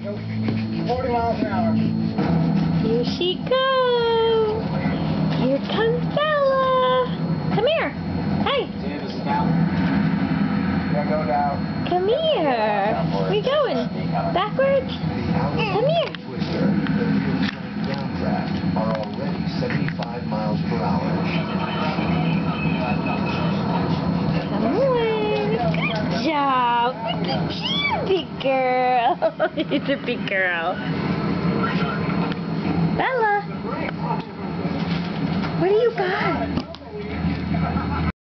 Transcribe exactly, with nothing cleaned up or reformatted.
forty miles an hour. Here she goes. Here comes Bella. Come here. Hey. Yeah, go down. Come here. Where you going? Backwards? Come here. Are already seventy-five miles per hour. Come on. Good job. Look at you, big girl. It's a big girl. Bella. What do you got?